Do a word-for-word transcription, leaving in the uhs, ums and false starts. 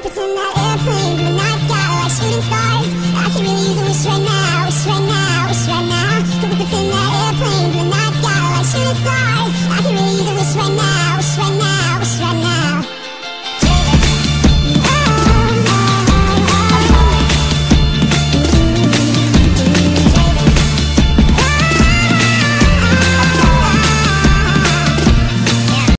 pretend that airplanes in the night sky are like shooting stars. I could really use a wish right now.